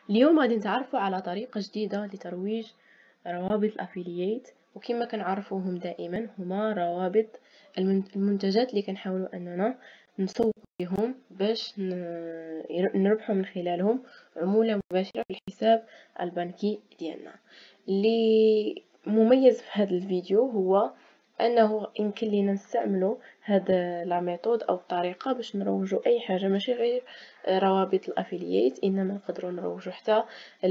اليوم غادي نتعرفوا على طريقة جديدة لترويج روابط الافيلييت، وكما كنعرفوهم دائما هما روابط المنتجات اللي كنحاولوا اننا نسوق لهم باش نربحوا من خلالهم عمولة مباشرة في الحساب البنكي ديالنا. اللي مميز في هذا الفيديو هو انه يمكن لينا نستعملوا هذا لا ميثود او الطريقه باش نروجوا اي حاجه، ماشي غير روابط الافيلييت، انما نقدروا نروجوا حتى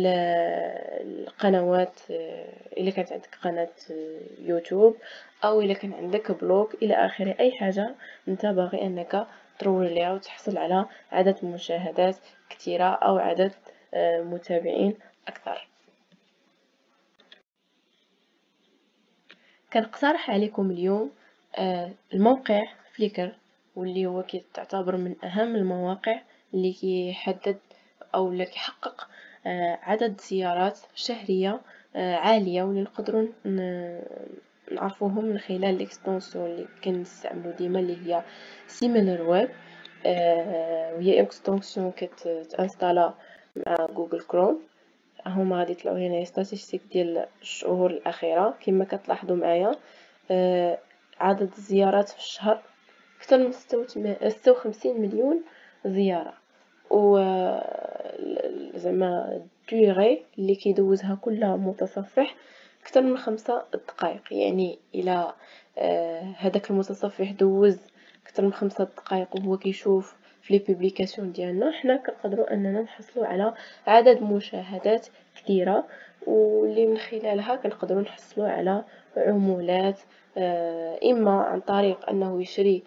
القنوات. الا كانت عندك قناه يوتيوب او الا كان عندك بلوج الى اخره، اي حاجه انت باغي انك تروج ليها وتحصل على عدد مشاهدات كثيره او عدد متابعين اكثر. كنقترح عليكم اليوم الموقع فليكر، واللي هو كيعتبر من اهم المواقع اللي كيحدد او اللي كيحقق عدد زيارات شهريه عاليه، واللي نقدروا نعرفوهم من خلال الاكستنسيون اللي كنستعملو ديما، اللي هي سيميلر ويب، وهي اكستنسيون كتانستالا مع جوجل كروم. هما غادي يطلعوا هنا ستاتيستيك ديال الشهور الاخيره. كما كتلاحظوا معايا عدد الزيارات في الشهر اكثر من 56 مليون زياره، و زعما الدوغي اللي كيدوزها كل متصفح اكثر من 5 دقائق. يعني الى هذاك المتصفح دوز اكثر من 5 دقائق وهو كيشوف في لي بوبليكاسيون ديالنا، حنا كنقدروا اننا نحصلوا على عدد مشاهدات كثيره، واللي من خلالها كنقدروا نحصلوا على عمولات، اما عن طريق انه يشري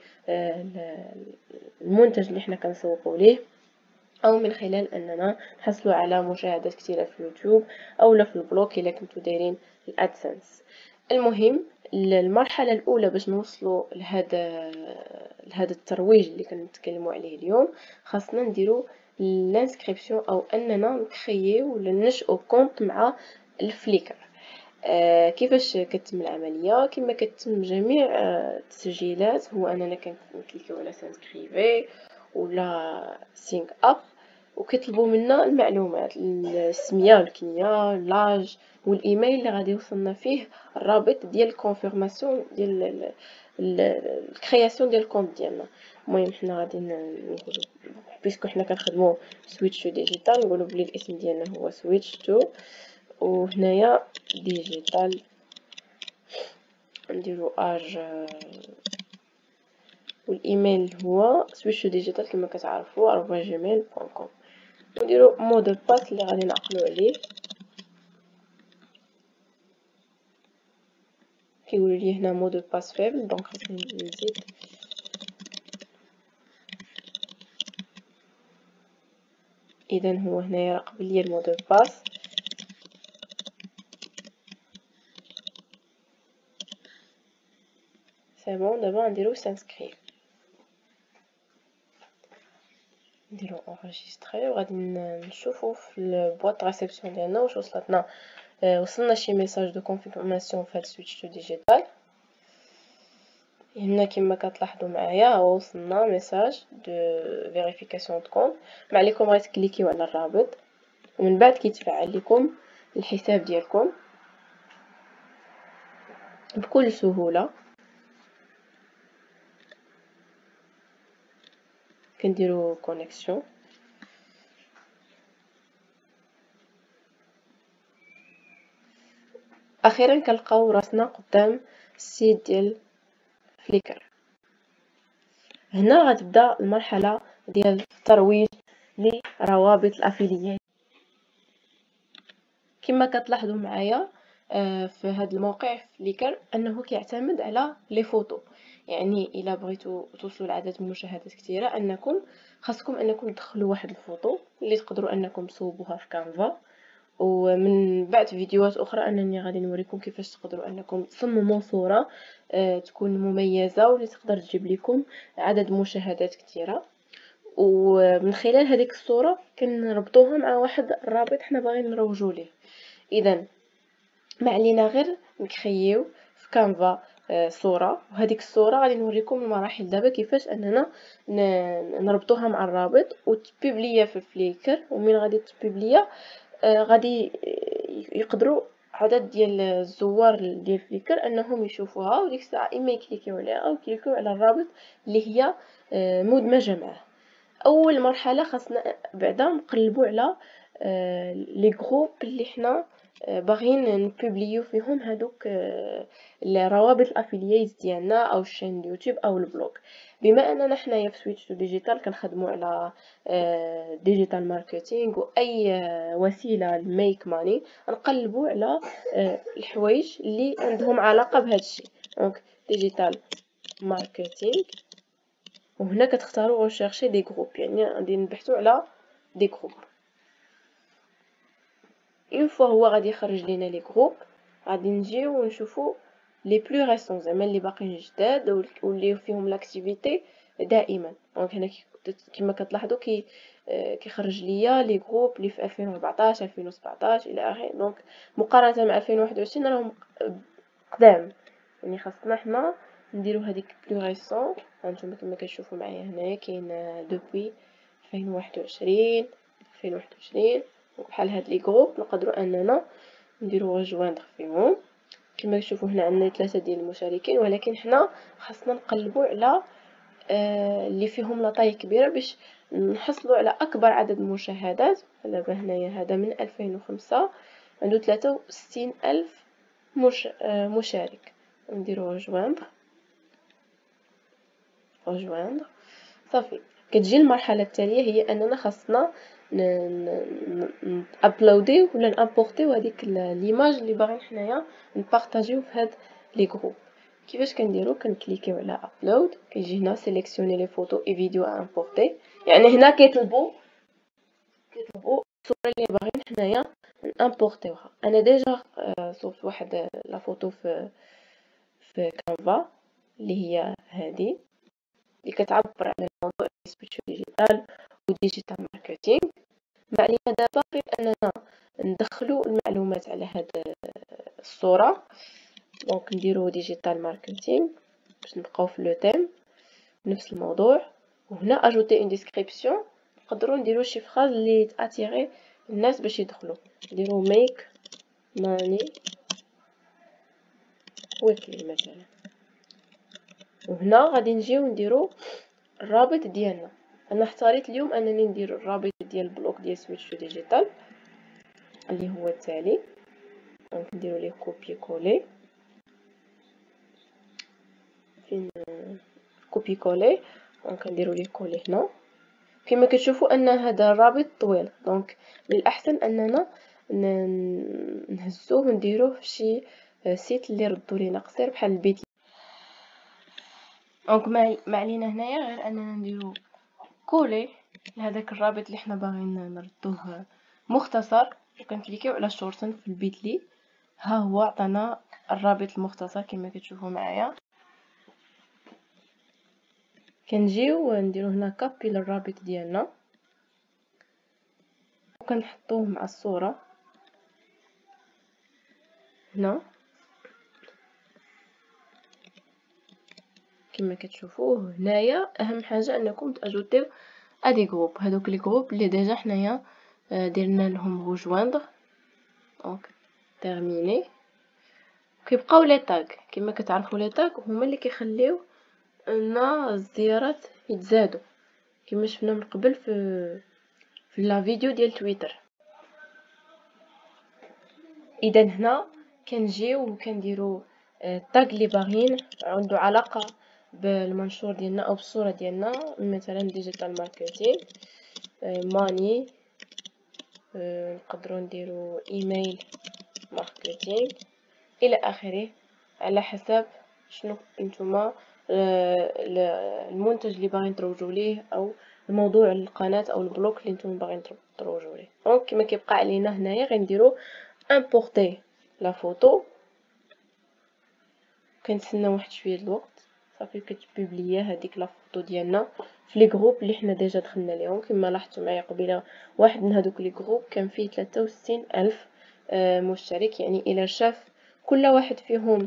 المنتج اللي حنا كنسوقوا ليه، او من خلال اننا نحصلوا على مشاهدات كثيره في يوتيوب او لا في البلوك الا كنتو دايرين الادسنس. المهم المرحله الاولى باش نوصلوا لهذا الترويج اللي كنتكلموا عليه اليوم، خاصنا نديروا الانسكريبسيون او اننا نكرييو ولا ننشئوا كونط مع الفليكر. كيفاش كتتم العمليه؟ كما كتتم جميع التسجيلات، هو اننا كنكليكيو على سانسكريفي ولا سينك اب، وكيطلبوا منا المعلومات، السميه والكنيه، لاج، والايميل اللي غادي يوصلنا فيه الرابط ديال الكونفيرماسيون ديال الكرياسيون ديال الكونت ديالنا. المهم حنا غادي نقولوا بيسكو حنا كنخدموا سويتش تو ديجيتال، نقولوا بلي الاسم ديالنا هو سويتش تو، وهنايا ديجيتال نديرو اج، والايميل هو switch digital كما كتعرفوا @gmail.com. نديرو مود دو باس اللي غادي نعقلوا عليه. كيقولوا لي هنا مود دو باس فيبل، دونك خاصني نزيد اذا هو هنايا راقب لي المود دو باس. سي بون، دابا نديرو سانسكريف، نديرو انغيستري، وغادي نشوفو في البواط ريسبسيون ديالنا واش وصلتنا. وصلنا شي ميساج دو كونفيرماسيون في هاد سويتش تو ديجيتال. هنا كما كتلاحظوا معايا هو وصلنا ميساج دو فيريفيكاسيون دو كونت. ما عليكم غير تكليكيو على الرابط، ومن بعد كيتفعل لكم الحساب ديالكم بكل سهوله. كنديروا كونيكسيون، اخيرا كنلقاو راسنا قدام السيت ديال فليكر. هنا غتبدا المرحله ديال الترويج لروابط الافيليات. كما كتلاحظوا معايا في هذا الموقع فليكر انه كيعتمد على لي فوتو. يعني الا بغيتوا توصلوا لعدد المشاهدات كثيره، انكم خاصكم انكم تدخلوا واحد الفوتو اللي تقدروا انكم تصوبوها في كانفا. ومن بعد فيديوهات اخرى انني غادي نوريكم كيفاش تقدروا انكم تصمموا صوره تكون مميزه واللي تقدر تجيب لكم عدد مشاهدات كثيره. ومن خلال هذيك الصوره كنربطوها مع واحد الرابط حنا باغيين نروجوا ليه. اذا ما علينا غير نكرييو في كانفا صورة، وهذيك الصورة غادي نوريكم المراحل دابا كيفاش اننا نربطوها مع الرابط وتبوبليا في فليكر. ومن غادي تبوبليا غادي يقدروا عدد ديال الزوار ديال فليكر انهم يشوفوها، وديك الساعه اما يكليكيو عليها او يكليكيو على الرابط اللي هي مدمجه معه. اول مرحله خاصنا بعدا نقلبوا على لي جروب اللي حنا باغيين نبوبليو فيهم هادوك الروابط الافيلييز ديالنا او الشين يوتيوب او البلوغ. بما اننا حنايا في سويتش تو ديجيتال كنخدموا على ديجيتال ماركتينغ واي وسيله لميك ماني، نقلبوا على الحوايج اللي عندهم علاقه بهذا الشيء. دونك ديجيتال ماركتينغ، وهنا كتختاروا ريشيرشي دي جروب، يعني غادي نبحثوا على دي جروب. اون فوا هو غادي يخرج لينا لي جروب، غادي نجيو ونشوفوا لي بلو ريسون، زعما اللي باقيين جداد واللي فيهم لاكتيفيتي دائما. دونك هنا كما كتلاحظوا كيخرج ليا لي جروب اللي في 2014 2017 الى اخره. دونك مقارنه مع 2021 راهم قدام، يعني خاصنا حنا نديرو هذيك بلو ريسون. هانتوما كما كتشوفوا معايا هنايا كاين دوبوي 2021 2021. بحال هاد لي جروب نقدروا اننا نديرو ريجويندر فيهم. كما تشوفوا هنا عندنا 3 ديال المشاركين، ولكن حنا خاصنا نقلبوا على اللي فيهم لاطاي كبيره باش نحصلوا على اكبر عدد مشاهدات. دابا هنايا هذا من 2005 عنده 63000 مشارك. نديرو ريجويندر صافي. كتجي المرحله التاليه هي اننا خاصنا ابلودي ولا نامبورطيو هذيك ليماج اللي باغيين حنايا نبارطاجيو في هاد لي جروب. كيفاش كنديرو؟ كنكليكيو على ابلود، كيجي هنا سيليكسيوني لي فوتو اي فيديو امبورطي. يعني هنا كيطلبوا الصوره اللي باغيين حنايا نامبورطيوها. انا ديجا صوبت واحد لا فوتو في كانفا اللي هي هذه اللي كتعبر على الموضوع سويتش ديجيتال وديجيتال ماركتينغ. ما علينا دابا غير اننا ندخلوا المعلومات على هاد الصوره. دونك نديرو ديجيتال ماركتينغ باش نبقاو في لو تيم نفس الموضوع، وهنا اجوتي اون ديسكريبسيون. نقدروا نديرو شي فراز اللي تاتيري الناس باش يدخلوا. نديرو ميك ماني ويكلي مثلا، وهنا غادي نجيو نديرو الرابط ديالنا. انا اختاريت اليوم انني ندير الرابط ديال البلوك ديال سويتش ديجيتال اللي هو التالي. دونك نديرو ليه كوبي كولي، فين كوبي كولي. دونك نديرو ليه كولي هنا. كما كتشوفوا ان هذا الرابط طويل، دونك من الاحسن اننا نهزوه ونديروه في شي سيت اللي ردوا لينا قصير بحال البيت. دونك ما علينا هنايا غير اننا نديرو كولي لهذاك الرابط اللي حنا باغيين نردوه مختصر، وكنكليكيو على شورتن في البيت لي. ها هو عطانا الرابط المختصر كما كتشوفوا معايا. كنجيو نديرو هنا كابي للرابط ديالنا وكنحطوه مع الصوره هنا كما كتشوفوه. هنايا اهم حاجه انكم تاجوتيو ادي جروب، هذوك لي جروب اللي ديجا حنايا درنا لهم روجواندر. دونك تيرميني. كيبقاو لي تاغ، كما كتعرفوا لي تاغ هما اللي كيخليو ان الزيارات يتزادوا كما شفنا من قبل في لا فيديو ديال تويتر. اذا هنا كنجيو وكنديرو التاغ اللي باغيين عنده علاقه بالمنشور ديالنا او بالصوره ديالنا، مثلا ديجيتال ماركتينغ ماني. نقدروا نديرو ايميل ماركتينغ الى اخره، على حسب شنو نتوما المنتج اللي باغيين تروجوا ليه او الموضوع القناه او البلوك اللي نتوما باغيين تروجوا ليه. دونك كما كيبقى علينا هنايا غنديرو امبورطي لا فوتو، كنتسناو واحد شويه د الوقت. صافي كتبوبليا هذيك لا فوتو ديالنا في لي جروب اللي حنا ديجا دخلنا ليهم. كما لاحظتوا معايا قبيله واحد من هذوك لي جروب كان فيه 63000 مشترك، يعني الى شاف كل واحد فيهم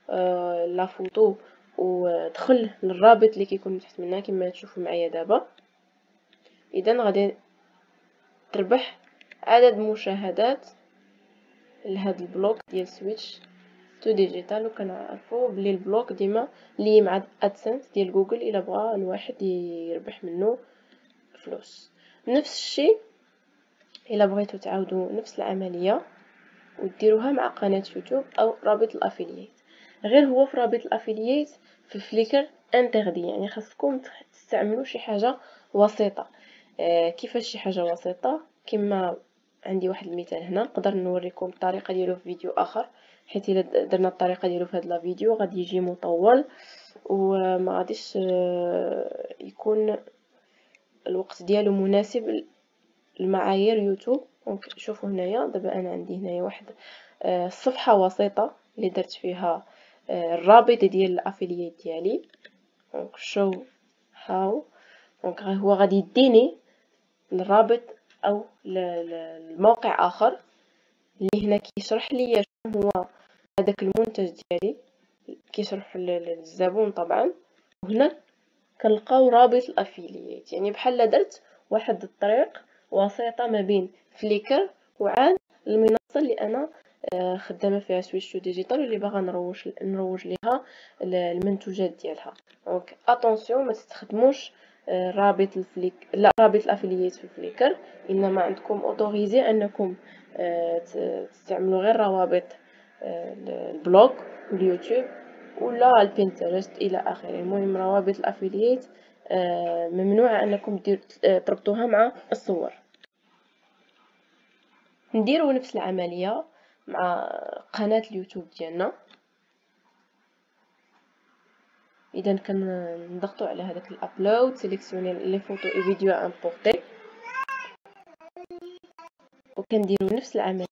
لا فوتو ودخل للرابط اللي كيكون من تحت منها كما تشوفوا معايا دابا. اذا غادي تربح عدد مشاهدات لهذا البلوك ديال سويتش تو ديجيتال. وكنعرفوا بلي البلوك ديما لي مع ادسنس ديال جوجل الا بغى الواحد يربح منه فلوس. نفس الشيء الا بغيتوا تعاودوا نفس العمليه وديروها مع قناه يوتيوب او رابط الافيلييت. غير هو في رابط الافيلييت في فليكر انتردي، يعني خاصكم تستعملوا شي حاجه وسيطه. كيفاش شي حاجه وسيطه؟ كما عندي واحد المثال هنا، نقدر نوريكم الطريقه ديالو في فيديو اخر، حيت الا درنا الطريقه ديالو في هذا الفيديو غادي يجي مطول وما غاديش يكون الوقت ديالو مناسب لمعايير يوتيوب. دونك شوفوا هنايا دابا انا عندي هنايا واحد الصفحه وسيطه اللي درت فيها الرابط ديال الافيلييت ديالي. دونك شو هاو، دونك هو غادي يديني الرابط او الموقع اخر اللي هنا كيشرح لي شنو هو هذاك المنتج ديالي، كيشرح للزبون طبعا. وهنا كنلقاو رابط الافيلييت، يعني بحال درت واحد الطريق وسيطه ما بين فليكر وعاد المنصه اللي انا خدامه فيها سويتش تو ديجيتال واللي باغا نروج ليها المنتوجات ديالها. دونك اتونسيون ما تستخدموش رابط لا رابط الافيلييت في فليكر، انما عندكم اوتوريزي انكم تستعملوا غير روابط البلوج واليوتيوب ولا البنترست الى اخره. المهم روابط الافيلييت ممنوع انكم تربطوها مع الصور. نديروا نفس العمليه مع قناه اليوتيوب ديالنا. اذا كنضغطوا على هذاك الابلود، سيليكسيوني لي فوتو اي فيديو امبورطي، وكنديروا نفس العمليه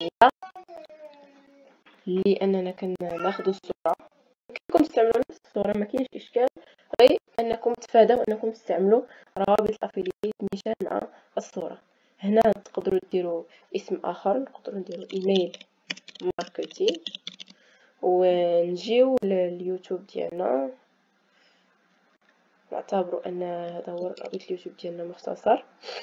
لاننا كناخذوا الصوره. كيفكم تستعملوا نفس الصوره ما كاينش اشكال، غير انكم تفادوا انكم تستعملوا روابط الافيلييت نيشان مع الصوره. هنا تقدروا ديروا اسم اخر، نقدروا نديروا ايميل ماركتينغ، ونجيو لليوتيوب ديالنا نعتبروا ان هذا هو رابط اليوتيوب ديالنا مختصر.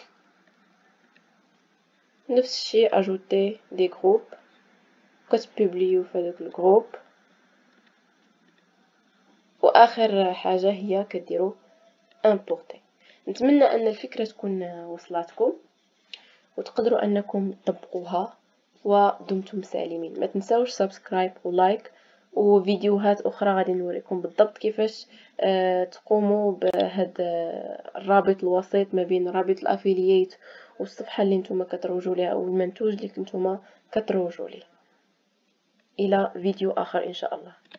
نفس الشيء اجوتي دي جروب، كتبوبليو في هذاك الجروب. واخر حاجه هي كديروا امبورتي. نتمنى ان الفكره تكون وصلاتكم وتقدروا انكم تطبقوها ودمتم سالمين. ما تنساوش سبسكرايب ولايك، وفيديوهات اخرى غادي نوريكم بالضبط كيفاش تقوموا بهذا الرابط الوسيط ما بين رابط الافيلييت والصفحه اللي نتوما كتروجوا ليها او المنتوج اللي نتوما كتروجوا ليه. الى فيديو اخر ان شاء الله.